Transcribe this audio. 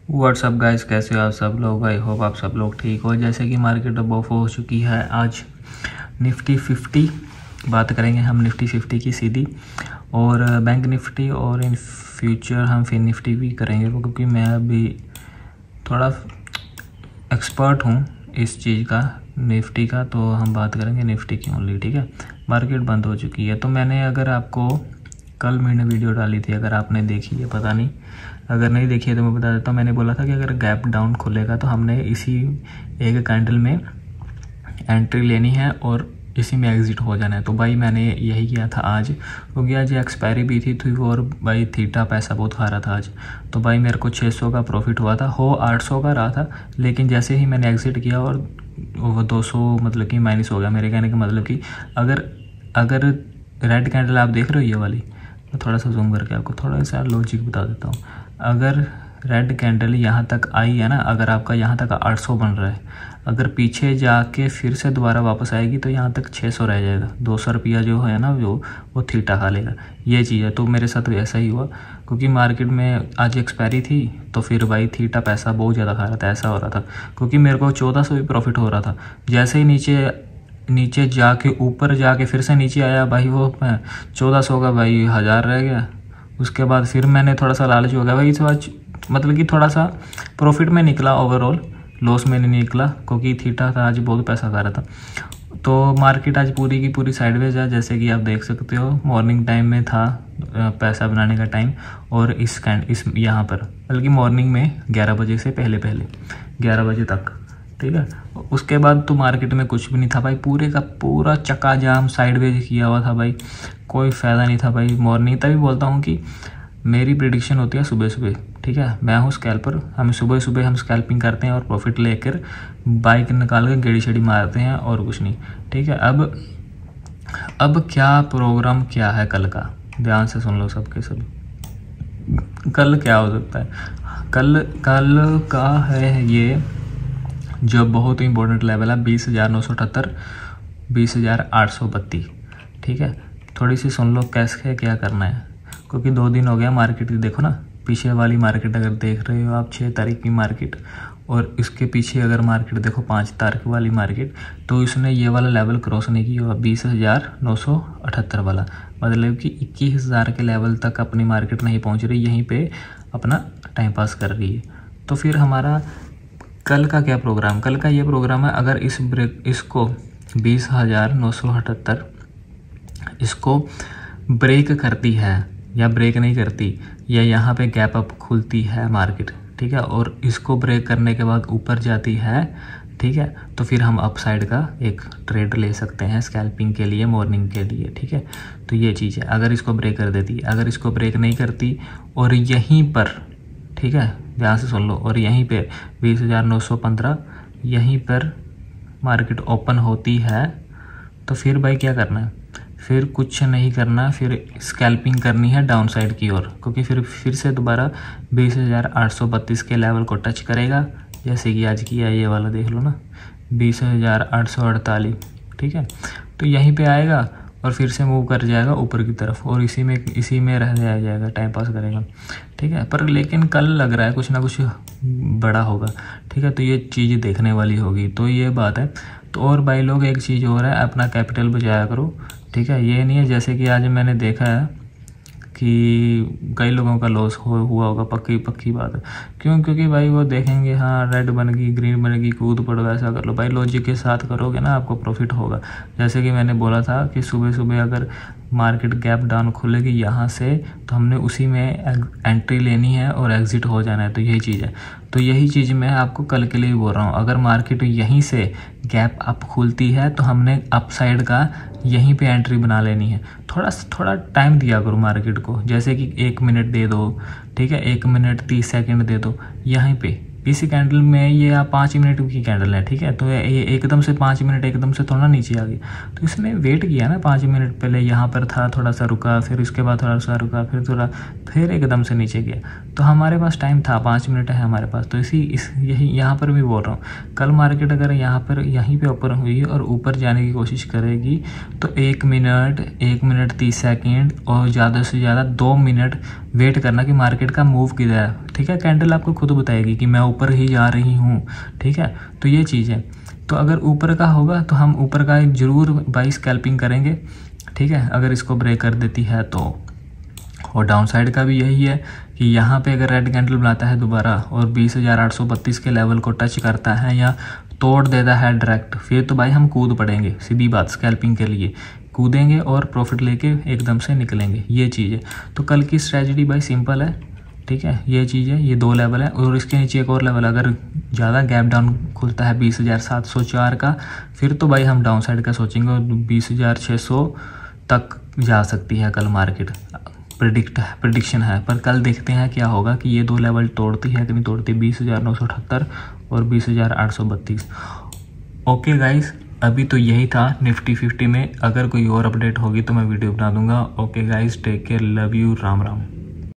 WhatsApp guys, कैसे हो आप सब लोग। आई होप आप सब लोग ठीक हो। जैसे कि मार्केट अब ऑफ हो चुकी है, आज निफ्टी 50 बात करेंगे हम, निफ्टी 50 की सीधी, और बैंक निफ्टी, और इन फ्यूचर हम फिर निफ्टी भी करेंगे क्योंकि मैं अभी थोड़ा एक्सपर्ट हूँ इस चीज़ का, निफ्टी का। तो हम बात करेंगे निफ्टी की ओनली, ठीक है। मार्केट बंद हो चुकी है, तो मैंने अगर आपको कल मैंने वीडियो डाली थी, अगर आपने देखी है पता नहीं, अगर नहीं देखी है तो मैं बता देता हूँ। मैंने बोला था कि अगर गैप डाउन खुलेगा तो हमने इसी एक कैंडल में एंट्री लेनी है और इसी में एग्जिट हो जाना है। तो भाई मैंने यही किया था आज, क्योंकि आज एक्सपायरी भी थी और भाई थीटा पैसा बहुत खा रहा था आज। तो भाई मेरे को 600 का प्रॉफिट हुआ था, 800 का रहा था, लेकिन जैसे ही मैंने एग्जिट किया और वो 200 मतलब कि माइनस हो गया। मेरे कहने का मतलब कि अगर रेड कैंडल आप देख रहे हो ये वाली, मैं थोड़ा सा जूम करके आपको थोड़ा सा लॉजिक बता देता हूँ। अगर रेड कैंडल यहाँ तक आई है ना, अगर आपका यहाँ तक 800 बन रहा है, अगर पीछे जाके फिर से दोबारा वापस आएगी तो यहाँ तक 600 रह जाएगा। 200 रुपया जो है ना वो थीटा खा लेगा, ये चीज़ है। तो मेरे साथ ऐसा ही हुआ, क्योंकि मार्केट में आज एक्सपायरी थी, तो फिर भाई थीटा पैसा बहुत ज़्यादा खा रहा था, ऐसा हो रहा था। क्योंकि मेरे को 1400 भी प्रॉफिट हो रहा था, जैसे ही नीचे जाके ऊपर जाके फिर से नीचे आया भाई, वो 1400 का भाई 1000 रह गया। उसके बाद फिर मैंने थोड़ा सा लालच हो गया भाई, इस बार मतलब कि थोड़ा सा प्रॉफिट में निकला, ओवरऑल लॉस में नहीं निकला, क्योंकि थीटा था आज बहुत पैसा खा रहा था। तो मार्केट आज पूरी की पूरी साइडवेज है, जैसे कि आप देख सकते हो। मॉर्निंग टाइम में था पैसा बनाने का टाइम, और इस यहाँ पर बल्कि मॉर्निंग में 11 बजे से पहले 11 बजे तक, ठीक है। उसके बाद तो मार्केट में कुछ भी नहीं था भाई, पूरे का पूरा चक्का जाम साइडवेज किया हुआ था भाई, कोई फ़ायदा नहीं था भाई। मॉर्निंग तभी बोलता हूँ कि मेरी प्रिडिक्शन होती है सुबह सुबह, ठीक है। मैं हूँ स्कैल्पर, हम सुबह सुबह हम स्कैल्पिंग करते हैं और प्रॉफिट लेकर बाइक निकाल कर गेड़ी शेड़ी मारते हैं, और कुछ नहीं, ठीक है। अब क्या प्रोग्राम क्या है कल का, ध्यान से सुन लो सबके सब। कल क्या हो सकता है, कल का है ये जो बहुत ही इंपॉर्टेंट लेवल है, 20,978, 20,832, ठीक है। थोड़ी सी सुन लो कैसे क्या करना है, क्योंकि 2 दिन हो गया मार्केट की। देखो ना, पीछे वाली मार्केट अगर देख रहे हो आप 6 तारीख की मार्केट, और इसके पीछे अगर मार्केट देखो 5 तारीख वाली मार्केट, तो इसने ये वाला लेवल क्रॉस नहीं किया, 20,978 वाला, मतलब कि 21,000 के लेवल तक अपनी मार्केट नहीं पहुंच रही, यहीं पे अपना टाइम पास कर रही है। तो फिर हमारा कल का क्या प्रोग्राम, कल का ये प्रोग्राम है, अगर इसको 20,978 इसको ब्रेक करती है या ब्रेक नहीं करती, या यहाँ पे गैप अप खुलती है मार्केट, ठीक है, और इसको ब्रेक करने के बाद ऊपर जाती है, ठीक है, तो फिर हम अपसाइड का एक ट्रेड ले सकते हैं स्कैल्पिंग के लिए, मॉर्निंग के लिए, ठीक है। तो ये चीज़ है, अगर इसको ब्रेक कर देती, अगर इसको ब्रेक नहीं करती और यहीं पर, ठीक है, ध्यान से सुन लो, और यहीं पे 20,915 यहीं पर मार्केट ओपन होती है, तो फिर भाई क्या करना है, फिर कुछ नहीं करना, फिर स्कैल्पिंग करनी है डाउन साइड की ओर, क्योंकि फिर से दोबारा 20,832 के लेवल को टच करेगा, जैसे कि आज किया ये वाला देख लो ना, 20,848, ठीक है। तो यहीं पे आएगा और फिर से मूव कर जाएगा ऊपर की तरफ, और इसी में रह जाएगा, टाइम पास करेगा, ठीक है। पर लेकिन कल लग रहा है कुछ ना कुछ बड़ा होगा, ठीक है, तो ये चीज़ देखने वाली होगी, तो ये बात है। तो और भाई लोग एक चीज़ और है, अपना कैपिटल बचाया करो, ठीक है। ये नहीं है जैसे कि आज मैंने देखा है कि कई लोगों का लॉस हुआ होगा, पक्की बात है। क्योंकि भाई वो देखेंगे, हाँ रेड बन गई, ग्रीन बन गई, कूद पड़ो, ऐसा कर लो भाई, लॉजिक के साथ करोगे ना आपको प्रॉफिट होगा। जैसे कि मैंने बोला था कि सुबह सुबह अगर मार्केट गैप डाउन खुलेगी यहाँ से, तो हमने उसी में एंट्री लेनी है और एग्जिट हो जाना है, तो यही चीज़ है। तो यही चीज़ मैं आपको कल के लिए बोल रहा हूँ, अगर मार्केट यहीं से गैप अप खुलती है तो हमने अप साइड का यहीं पे एंट्री बना लेनी है। थोड़ा टाइम दिया करो मार्केट को, जैसे कि 1 मिनट दे दो, ठीक है, 1 मिनट 30 सेकंड दे दो यहीं पे। इसी कैंडल में ये आप 5 मिनट की कैंडल है, ठीक है, तो ये एकदम से 5 मिनट एकदम से थोड़ा नीचे आ गई, तो इसने वेट किया ना 5 मिनट, पहले यहाँ पर था, थोड़ा सा रुका, फिर उसके बाद थोड़ा सा रुका, फिर एकदम से नीचे गया। तो हमारे पास टाइम था, 5 मिनट है हमारे पास, तो यही यहाँ पर भी बोल रहा हूँ, कल मार्केट अगर यहीं पर ऊपर हुई और ऊपर जाने की कोशिश करेगी, तो 1 मिनट 30 सेकेंड और ज़्यादा से ज़्यादा 2 मिनट वेट करना कि मार्केट का मूव किधर है, ठीक है। कैंडल आपको खुद बताएगी कि मैं ऊपर ही जा रही हूँ, ठीक है। तो ये चीज़ है। तो अगर ऊपर का होगा तो हम ऊपर का ज़रूर बाई स्कैल्पिंग करेंगे, ठीक है, अगर इसको ब्रेक कर देती है तो। और डाउन साइड का भी यही है कि यहाँ पे अगर रेड कैंडल बनाता है दोबारा और 20,832 के लेवल को टच करता है या तोड़ देता है डायरेक्ट, फिर तो भाई हम कूद पड़ेंगे, सीधी बात, स्कैल्पिंग के लिए कूदेंगे और प्रॉफिट लेके एकदम से निकलेंगे, ये चीज़ है। तो कल की स्ट्रेटजी भाई सिंपल है, ठीक है, ये चीज़ है, ये 2 लेवल है और इसके नीचे एक और लेवल, अगर ज़्यादा गैप डाउन खुलता है 20,704 का, फिर तो भाई हम डाउन साइड का सोचेंगे और 20,600 तक जा सकती है कल मार्केट, प्रिडिक्शन है। पर कल देखते हैं क्या होगा कि ये 2 लेवल तोड़ती है कि नहीं तोड़ती, 20,978 और 20,832। ओके गाइस, अभी तो यही था निफ्टी 50 में। अगर कोई और अपडेट होगी तो मैं वीडियो बना दूंगा। Okay guys, take care, love you, Ram Ram.